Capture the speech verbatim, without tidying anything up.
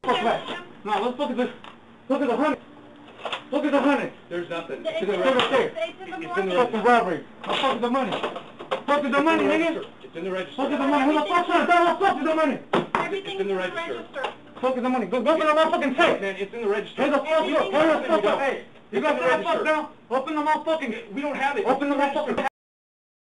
Fuck that. No, let's look at this. Look at the honey. Look at the honey. There's nothing. It's in the register. It's in the fucking robbery. Now fuck the money. Fuck the money, nigga. It's in the register. Fuck the money. Who the fuck's gonna tell fuck the money? It's in the register. Fuck the money. Go go to the motherfucking safe. Man, it's in the register. Hey, the fuck you. Hey, the fuck. Hey, you got the fuck down. Open the motherfucking. We don't have it. Open the motherfucking.